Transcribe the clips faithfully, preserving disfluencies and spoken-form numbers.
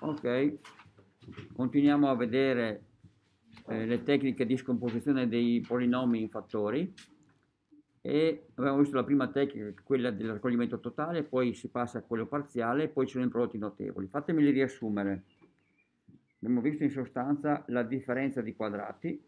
Ok, continuiamo a vedere eh, le tecniche di scomposizione dei polinomi in fattori e abbiamo visto la prima tecnica, quella del raccoglimento totale, poi si passa a quello parziale, poi ci sono i prodotti notevoli. Fatemeli riassumere. Abbiamo visto in sostanza la differenza di quadrati.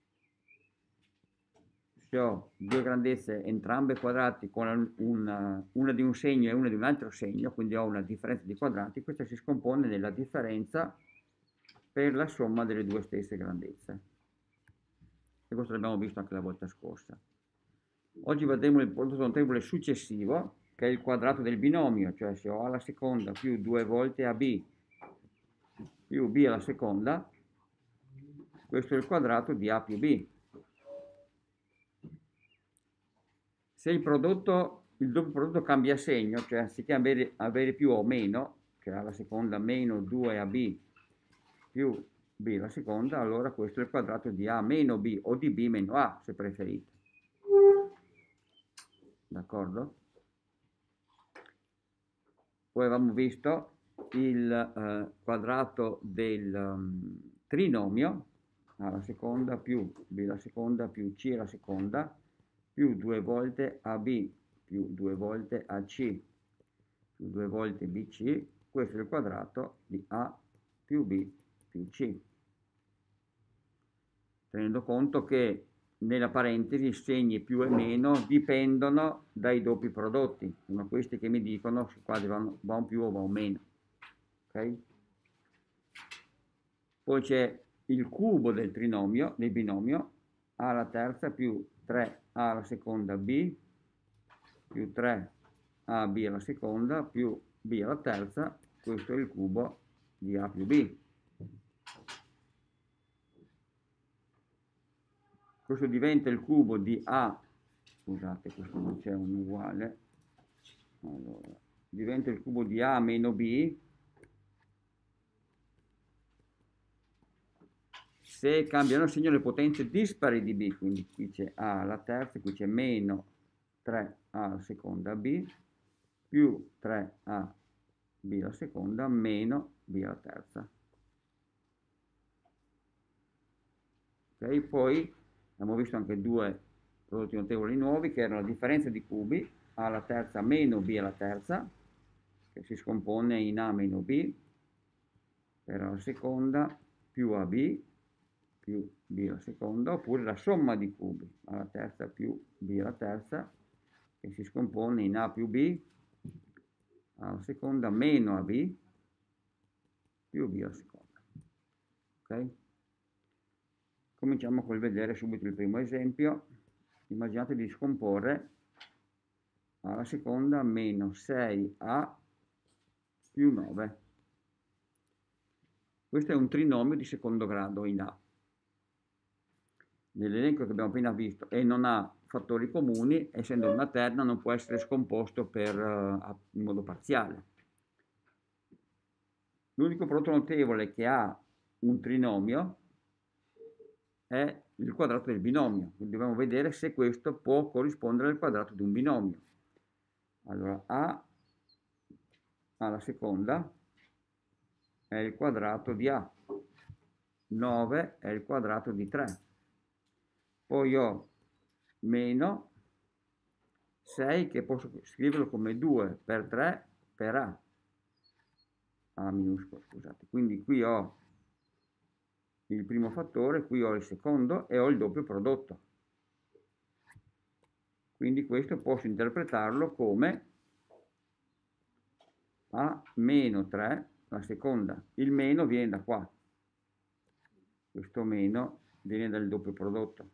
Se ho due grandezze entrambe quadrati con una, una di un segno e una di un altro segno, quindi ho una differenza di quadrati, questa si scompone nella differenza per la somma delle due stesse grandezze. E questo l'abbiamo visto anche la volta scorsa. Oggi vedremo il prodotto notevole successivo, che è il quadrato del binomio, cioè se ho a alla seconda più due volte ab più b alla seconda, questo è il quadrato di a più b. Se il prodotto, il doppio prodotto cambia segno, cioè anziché avere, avere più o meno, cioè alla seconda meno due ab più b alla seconda, allora questo è il quadrato di a meno b o di b meno a, se preferite. D'accordo? Poi avevamo visto il eh, quadrato del um, trinomio, a alla seconda più b alla seconda più c alla seconda, più due volte ab più due volte ac più due volte bc, questo è il quadrato di a più b più c. Tenendo conto che nella parentesi i segni più e meno dipendono dai doppi prodotti, sono questi che mi dicono se qua vanno, va un più o va un meno. Okay? Poi c'è il cubo del trinomio, del binomio, a alla terza più tre a alla seconda b più tre a b alla seconda più b alla terza, questo è il cubo di a più b. Questo diventa il cubo di a, scusate, questo non c'è un uguale, allora, diventa il cubo di a meno b se cambiano segno le potenze dispari di b, quindi qui c'è a alla terza, qui c'è meno tre a alla seconda b, più tre a b alla seconda, meno b alla terza. Ok, poi abbiamo visto anche due prodotti notevoli nuovi, che erano la differenza di cubi, a alla terza meno b alla terza, che si scompone in a meno b, per alla seconda più ab più b alla seconda, oppure la somma di cubi, alla terza più b alla terza, che si scompone in a più b, alla seconda meno ab più b alla seconda. Ok? Cominciamo col vedere subito il primo esempio. Immaginate di scomporre alla seconda meno sei a più nove. Questo è un trinomio di secondo grado in A. Nell'elenco che abbiamo appena visto e non ha fattori comuni, essendo una terna non può essere scomposto per, uh, in modo parziale. L'unico prodotto notevole che ha un trinomio è il quadrato del binomio, quindi dobbiamo vedere se questo può corrispondere al quadrato di un binomio. Allora a alla seconda è il quadrato di a, nove è il quadrato di tre, poi ho meno sei che posso scriverlo come due per tre per a, a minuscolo, scusate, quindi qui ho il primo fattore, qui ho il secondo e ho il doppio prodotto. Quindi questo posso interpretarlo come a meno tre, la seconda. Il meno viene da qua. Questo meno viene dal doppio prodotto.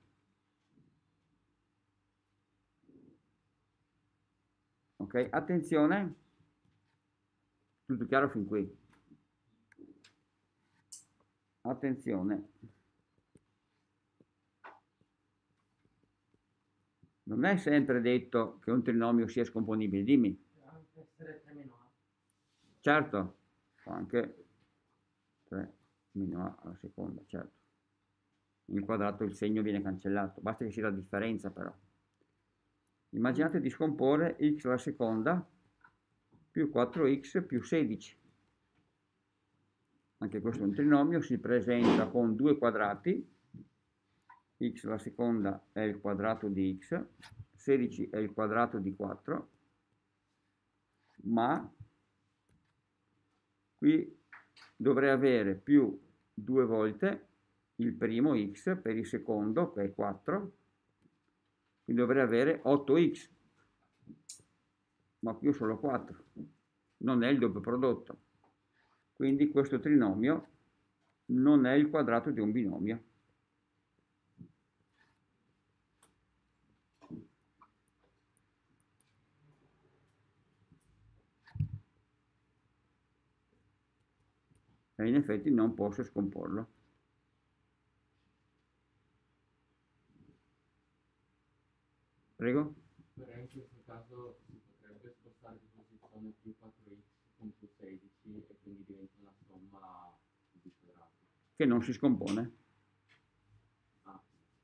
Ok, attenzione, tutto chiaro fin qui. Attenzione. Non è sempre detto che un trinomio sia scomponibile, dimmi. Può anche essere tre meno a. Certo, può anche tre meno a alla seconda, certo. In quadrato il segno viene cancellato, basta che sia la differenza però. Immaginate di scomporre x alla seconda più quattro x più sedici. anche questo è un trinomio, si presenta con due quadrati, x alla seconda è il quadrato di x, sedici è il quadrato di quattro, ma qui dovrei avere più due volte il primo x per il secondo, che è quattro, quindi dovrei avere otto x, ma qui ho solo quattro, non è il doppio prodotto. Quindi questo trinomio non è il quadrato di un binomio. E in effetti non posso scomporlo. Prego? Però in questo caso si potrebbe spostare di posizione più quattro x con più sedici e quindi diventa una somma di quadrati. Che non si scompone. Ah,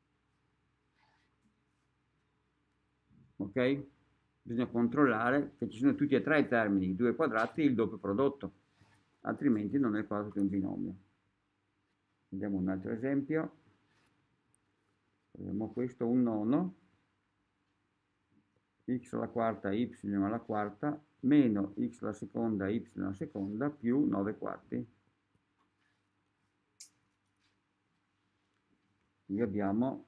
Ok? Bisogna controllare che ci sono tutti e tre i termini, i due quadrati e il doppio prodotto, altrimenti non è il quadrato di un binomio. Vediamo un altro esempio. Vediamo questo, un nono, x alla quarta y alla quarta, meno x alla seconda y alla seconda, più nove quarti. Qui abbiamo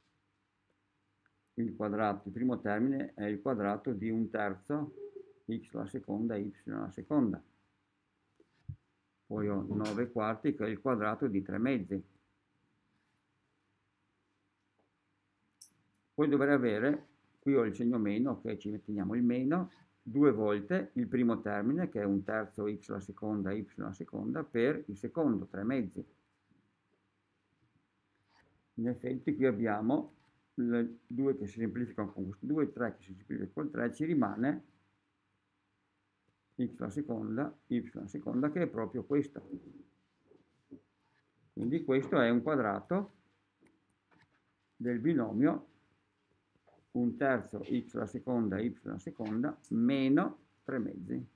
il quadrato, il primo termine è il quadrato di un terzo, x alla seconda, y alla seconda. Poi ho nove quarti che è il quadrato di tre mezzi. Poi dovrei avere, qui ho il segno meno, che ci mettiamo il meno, due volte il primo termine, che è un terzo x alla seconda, y alla seconda, per il secondo, tre mezzi. In effetti qui abbiamo le due che si semplificano con questo due, tre che si semplificano con tre, ci rimane x alla seconda, y alla seconda, che è proprio questo. Quindi questo è un quadrato del binomio un terzo x alla seconda, y alla seconda, meno tre mezzi.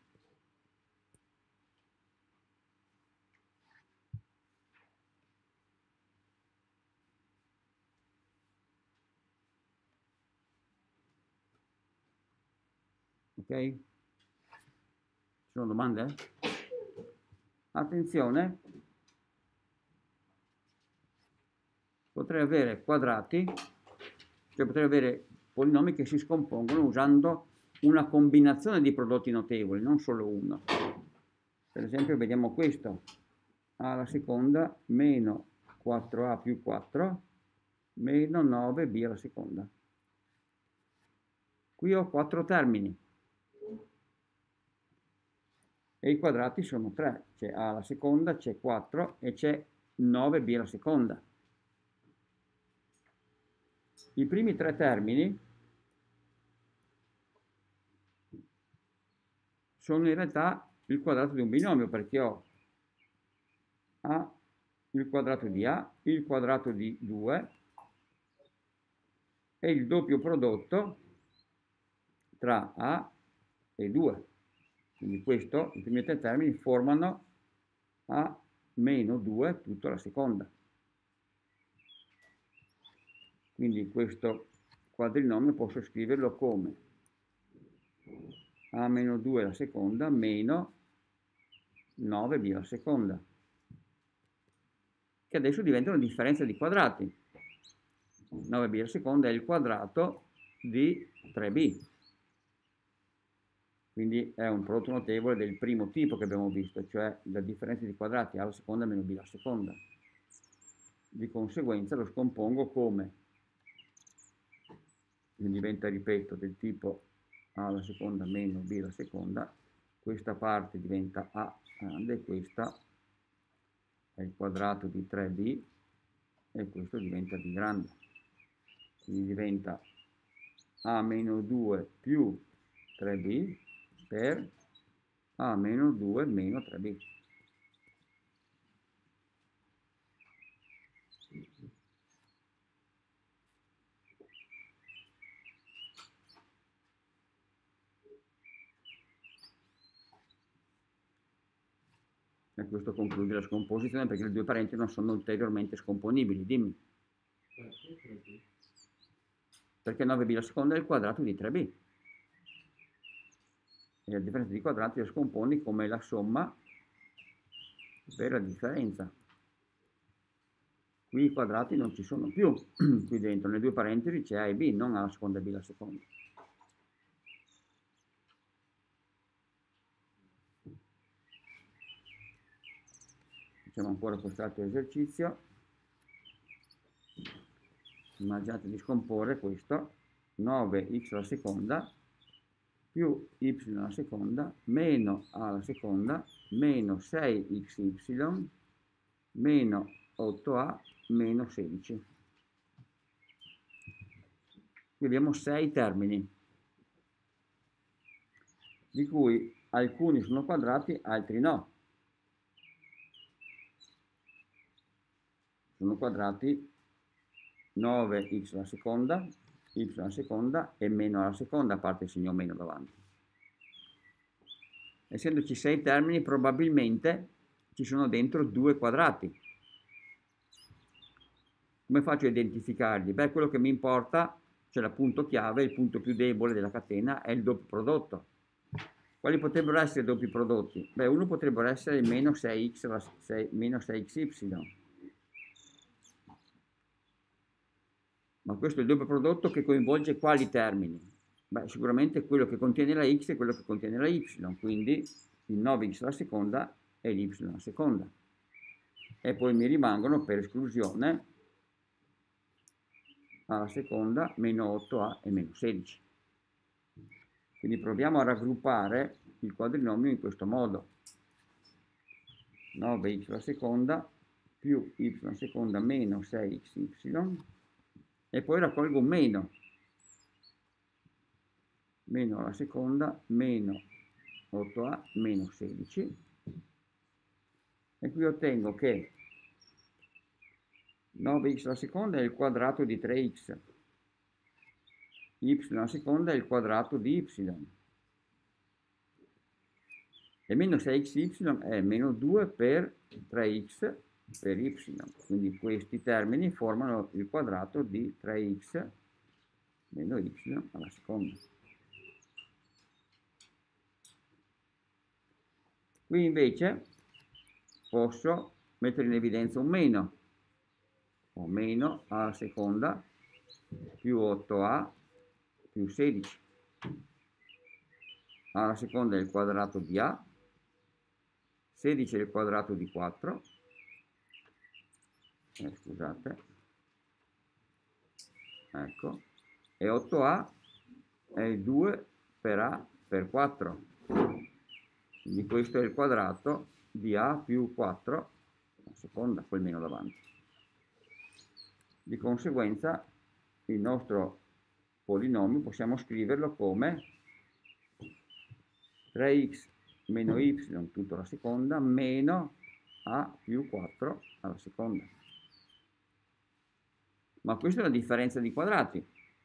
Ok? Ci sono domande? Attenzione, potrei avere quadrati, cioè potrei avere polinomi che si scompongono usando una combinazione di prodotti notevoli, non solo uno. Per esempio vediamo questo, a alla seconda meno quattro a più quattro meno nove b alla seconda. Qui ho quattro termini e i quadrati sono tre, c'è a alla seconda, c'è quattro e c'è nove b alla seconda. I primi tre termini sono in realtà il quadrato di un binomio, perché ho a il quadrato di a, il quadrato di due e il doppio prodotto tra a e due. Quindi questo, i primi tre termini formano a meno due tutto alla seconda. Quindi questo quadrinomio posso scriverlo come a meno due alla seconda meno nove b alla seconda, che adesso diventa una differenza di quadrati. nove b alla seconda è il quadrato di tre b. Quindi è un prodotto notevole del primo tipo che abbiamo visto, cioè la differenza di quadrati a alla seconda meno b alla seconda. Di conseguenza lo scompongo come, quindi diventa, ripeto, del tipo a alla seconda meno b alla seconda, questa parte diventa a grande e questa è il quadrato di tre b e questo diventa b grande. Quindi diventa a meno due più tre b per a meno due meno tre b. E questo conclude la scomposizione perché le due parenti non sono ulteriormente scomponibili. Dimmi. Perché nove b alla seconda è il quadrato di tre b. E la differenza di quadrati la scomponi come la somma per la differenza. Qui i quadrati non ci sono più, qui dentro, nelle due parentesi c'è A e B, non A alla seconda e B alla seconda. Facciamo ancora quest'altro esercizio. Immaginate di scomporre questo, nove x alla seconda più y alla seconda meno a alla seconda meno sei x y meno otto a meno sedici. Qui abbiamo sei termini, di cui alcuni sono quadrati, altri no. Sono quadrati nove x alla seconda, y alla seconda e meno alla seconda, a parte il segno meno davanti. Essendoci sei termini, probabilmente ci sono dentro due quadrati. Come faccio a identificarli? Beh, quello che mi importa, cioè il punto chiave, il punto più debole della catena, è il doppio prodotto. Quali potrebbero essere i doppi prodotti? Beh, uno potrebbe essere meno sei x, meno sei x y. Ma questo è il doppio prodotto che coinvolge quali termini? Beh, sicuramente quello che contiene la x e quello che contiene la y, quindi il nove x alla seconda e l'y alla seconda. E poi mi rimangono per esclusione alla seconda meno otto a e meno sedici. Quindi proviamo a raggruppare il quadrinomio in questo modo. nove x alla seconda più y alla seconda meno sei x y e poi raccolgo un meno. Meno alla seconda meno otto a meno sedici. E qui ottengo che nove x alla seconda è il quadrato di tre x, y alla seconda è il quadrato di y, e meno sei x y è meno due per tre x per y, quindi questi termini formano il quadrato di tre x meno y alla seconda. Qui invece posso mettere in evidenza un meno, o meno a alla seconda più otto a più sedici. A alla seconda è il quadrato di A, sedici è il quadrato di quattro, eh, scusate, ecco, e otto a è il due per A per quattro, quindi questo è il quadrato di A più quattro, a seconda, poi meno davanti. Di conseguenza il nostro polinomio possiamo scriverlo come tre x meno y tutto alla seconda meno a più quattro alla seconda. Ma questa è la differenza di quadrati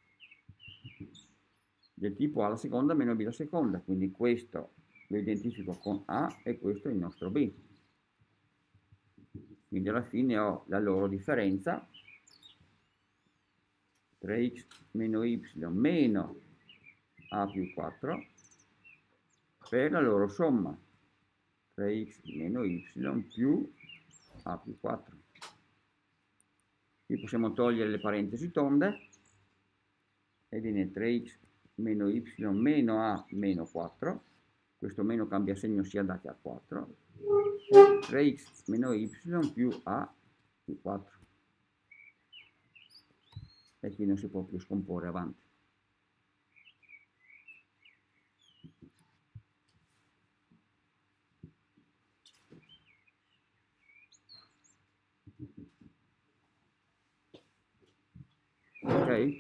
del tipo a alla seconda meno b alla seconda, quindi questo lo identifico con A e questo è il nostro b. Quindi alla fine ho la loro differenza, tre x meno y meno a più quattro, per la loro somma, tre x meno y più a più quattro. Qui possiamo togliere le parentesi tonde e viene tre x meno y meno a meno quattro, questo meno cambia segno, si adatta a quattro, e tre x meno y più a più quattro. E qui non si può più scomporre avanti. Ok?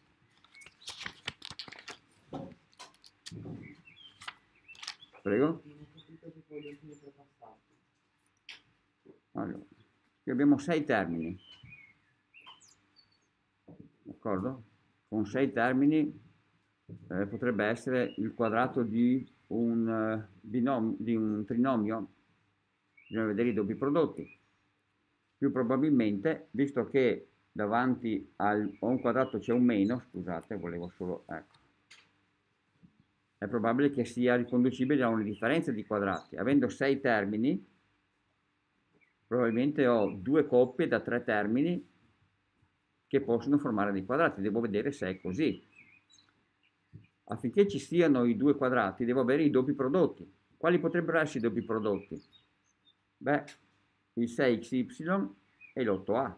Prego? Allora, qui abbiamo sei termini, d'accordo? Con sei termini eh, potrebbe essere il quadrato di un, uh, binomio, di un trinomio, bisogna vedere i doppi prodotti. Più probabilmente, visto che davanti al, a un quadrato c'è un meno, scusate, volevo solo, ecco, è probabile che sia riconducibile a una differenza di quadrati. Avendo sei termini, probabilmente ho due coppie da tre termini che possono formare dei quadrati. Devo vedere se è così. Affinché ci siano i due quadrati, devo avere i doppi prodotti. Quali potrebbero essere i doppi prodotti? Beh, il sei x y e l'otto a.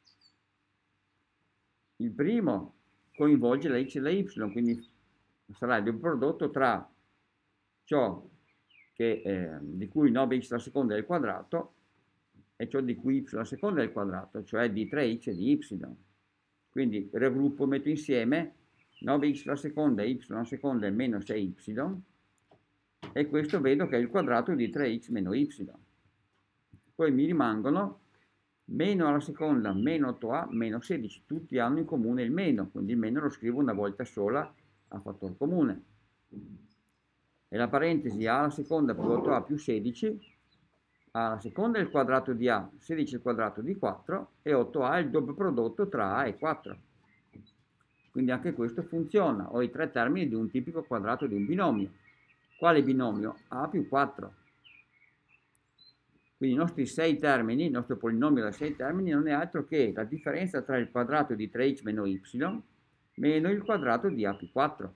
Il primo coinvolge la x e la y, quindi sarà il doppio prodotto tra ciò che, eh, di cui nove x alla seconda è il quadrato e ciò di cui y alla seconda è il quadrato, cioè di tre x e di y. Quindi raggruppo, metto insieme nove x alla seconda e y alla seconda è meno sei y, e questo vedo che è il quadrato di tre x meno y. Poi mi rimangono meno alla seconda, meno otto a, meno sedici. Tutti hanno in comune il meno, quindi il meno lo scrivo una volta sola a fattore comune. E la parentesi a alla seconda più otto a più sedici, a alla seconda è il quadrato di a, sedici è il quadrato di quattro, e otto a è il doppio prodotto tra a e quattro. Quindi anche questo funziona. Ho i tre termini di un tipico quadrato di un binomio. Quale binomio? A più quattro. Quindi i nostri sei termini, il nostro polinomio da sei termini non è altro che la differenza tra il quadrato di tre x meno y meno il quadrato di a più quattro.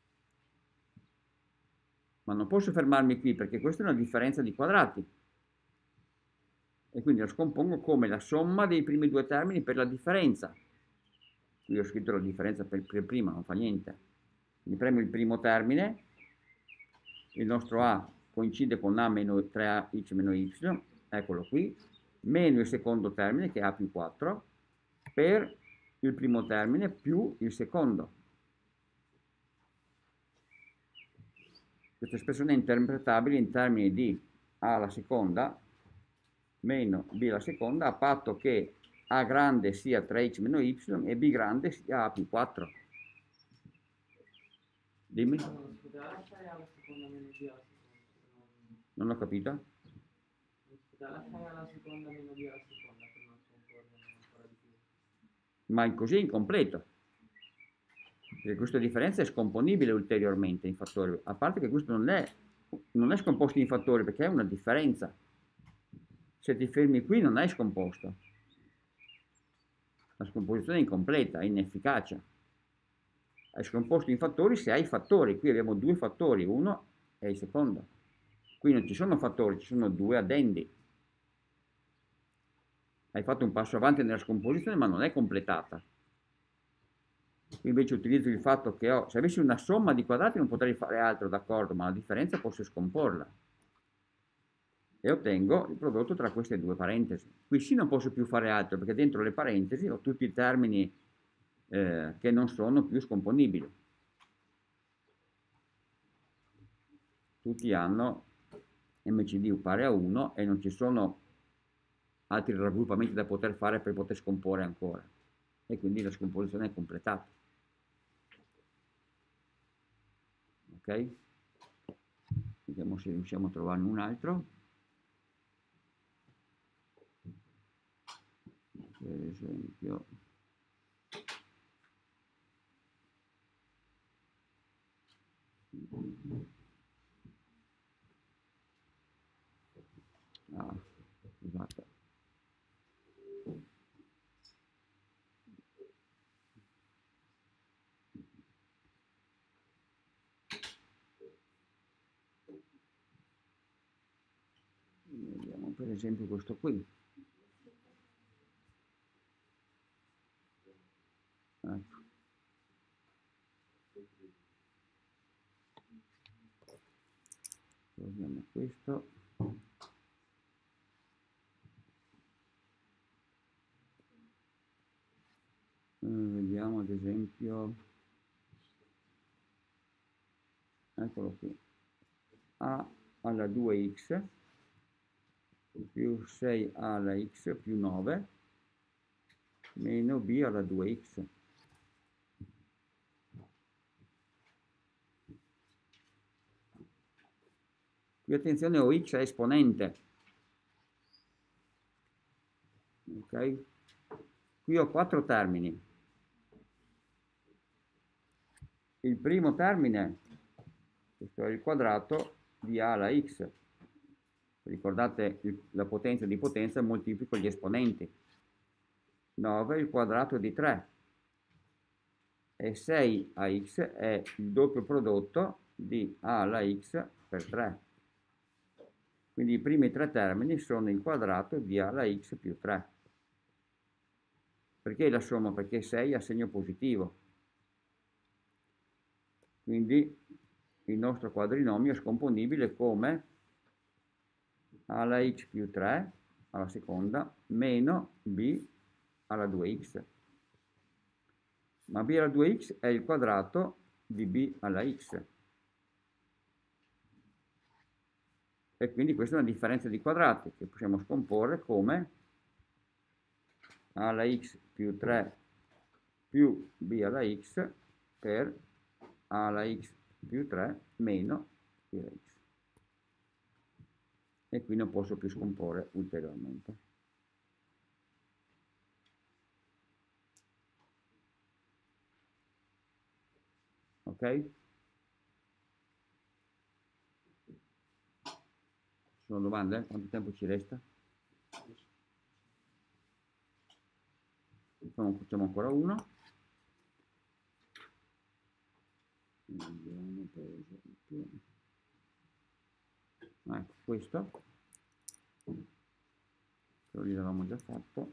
Ma non posso fermarmi qui perché questa è una differenza di quadrati. E quindi la scompongo come la somma dei primi due termini per la differenza. Qui ho scritto la differenza per, per prima, non fa niente. Quindi premo il primo termine, il nostro a coincide con a meno tre a x meno y, eccolo qui, meno il secondo termine che è a più quattro, per il primo termine più il secondo. Questa espressione è interpretabile in termini di a alla seconda meno b alla seconda, a patto che a grande sia tre x meno y e b grande sia a più quattro. Dimmi. Non ho capito. Ma così è incompleto. Perché questa differenza è scomponibile ulteriormente in fattori, a parte che questo non è, non è scomposto in fattori perché è una differenza. Se ti fermi qui non è scomposto. La scomposizione è incompleta, è inefficace. È scomposto in fattori se hai fattori. Qui abbiamo due fattori, uno è il secondo. Qui non ci sono fattori, ci sono due addendi. Hai fatto un passo avanti nella scomposizione ma non è completata. Qui invece utilizzo il fatto che ho, se avessi una somma di quadrati non potrei fare altro, d'accordo, ma la differenza posso scomporla. E ottengo il prodotto tra queste due parentesi. Qui sì non posso più fare altro, perché dentro le parentesi ho tutti i termini eh, che non sono più scomponibili. Tutti hanno M C D pari a uno e non ci sono altri raggruppamenti da poter fare per poter scomporre ancora. E quindi la scomposizione è completata. Ok? Vediamo se riusciamo a trovarne un altro. Per esempio, ah, scusate. Vediamo per esempio questo qui. Ecco. Proviamo questo. Eh, vediamo ad esempio, eccolo qui, a alla due x più sei a alla x più nove meno b alla due x. Qui attenzione, O x è esponente, ok? Qui ho quattro termini. Il primo termine, questo è il quadrato di a alla x. Ricordate il, la potenza di potenza moltiplico gli esponenti. nove il quadrato di tre. E sei a x è il doppio prodotto di a alla x per tre. Quindi i primi tre termini sono il quadrato di a alla x più tre. Perché la somma? Perché sei ha segno positivo. Quindi il nostro quadrinomio è scomponibile come a alla x più tre alla seconda meno b alla due x. Ma b alla due x è il quadrato di b alla x. E quindi questa è una differenza di quadrati che possiamo scomporre come a alla x più tre più b alla x per a alla x più tre meno b alla x. E qui non posso più scomporre ulteriormente. Ok? Ci sono domande? Quanto tempo ci resta? Facciamo ancora uno. Vediamo per esempio. Ecco questo. Lo l'avevamo già fatto.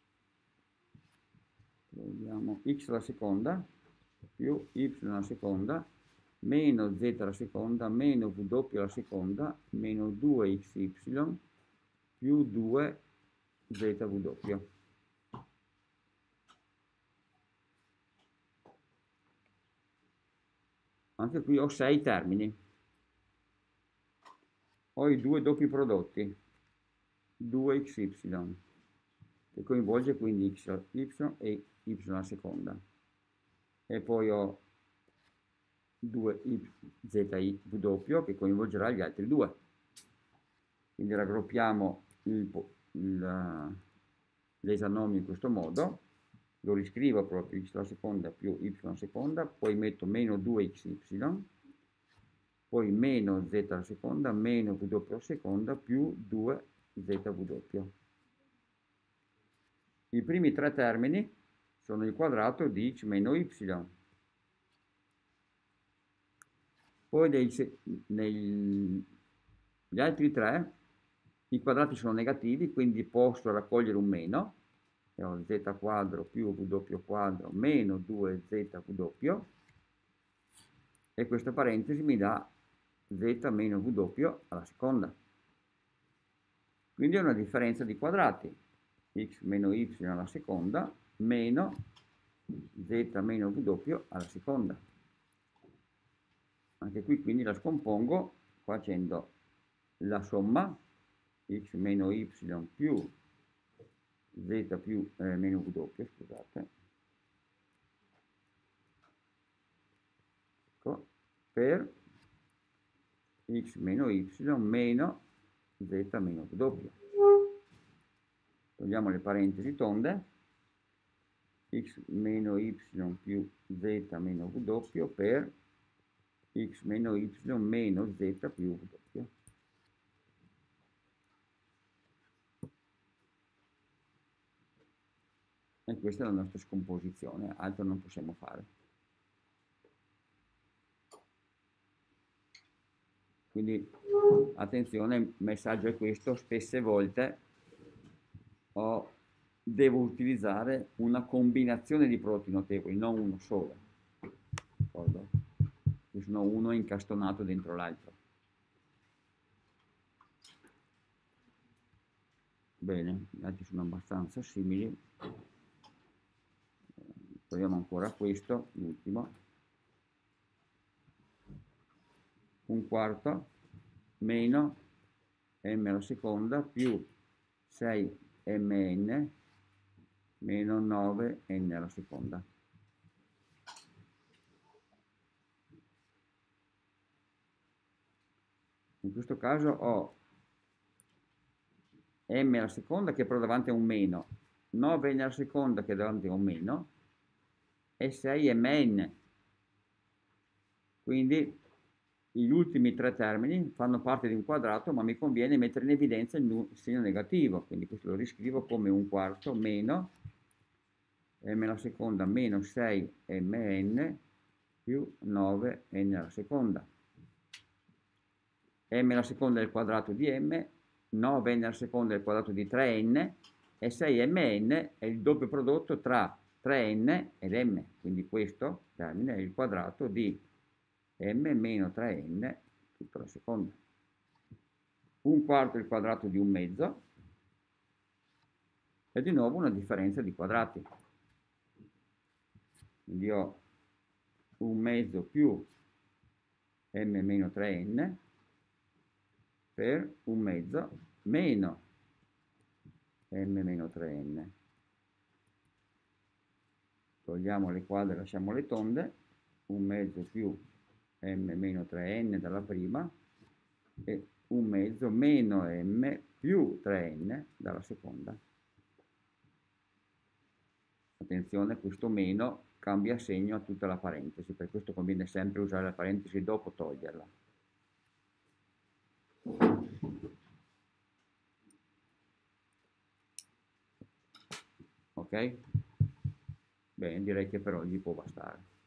Vediamo x alla seconda più y alla seconda meno z alla seconda meno w alla seconda meno due x y più due z w. Anche qui ho sei termini. Ho i due doppi prodotti, due x y, che coinvolge quindi x y e y alla seconda. E poi ho due z w che coinvolgerà gli altri due. Quindi raggruppiamo l'esanomio in questo modo, lo riscrivo proprio x alla seconda più y alla seconda, poi metto meno due x y, poi meno z alla seconda, meno w alla seconda, più due z w. I primi tre termini sono il quadrato di x meno y. Poi nei, nei, gli altri tre, i quadrati sono negativi, quindi posso raccogliere un meno, e ho z quadro più w quadro meno due z w, e questa parentesi mi dà z meno w alla seconda. Quindi è una differenza di quadrati, x meno y alla seconda meno z meno w alla seconda. Anche qui quindi la scompongo facendo la somma x meno y più z più eh, meno w, scusate, ecco, per x meno y meno z meno w. Togliamo le parentesi tonde, x meno y più z meno w per x meno y meno z più w. E questa è la nostra scomposizione, altro non possiamo fare. Quindi attenzione, il messaggio è questo: spesse volte ho, devo utilizzare una combinazione di prodotti notevoli, non uno solo. D'accordo? Se no uno è incastonato dentro l'altro. Bene, gli altri sono abbastanza simili. Proviamo ancora questo, l'ultimo. Un quarto meno m alla seconda più sei mn meno nove n alla seconda. In questo caso ho m alla seconda che però davanti a un meno, nove n alla seconda che davanti a un meno e sei mn. Quindi gli ultimi tre termini fanno parte di un quadrato, ma mi conviene mettere in evidenza il, il segno negativo, quindi questo lo riscrivo come un quarto meno m alla seconda meno sei mn più nove n alla seconda. M alla seconda è il quadrato di m, nove n alla seconda è il quadrato di tre n e sei mn è il doppio prodotto tra tre n ed m, quindi questo termine è il quadrato di m meno tre n tutto alla seconda. Un quarto è il quadrato di un mezzo e di nuovo una differenza di quadrati. Quindi ho un mezzo più m meno tre n per un mezzo meno m meno tre n. Togliamo le quadre, lasciamo le tonde, un mezzo più m meno tre n dalla prima e un mezzo meno m più tre n dalla seconda. Attenzione, questo meno cambia segno a tutta la parentesi, per questo conviene sempre usare la parentesi dopo toglierla. Ok? Bene, direi che per oggi può bastare.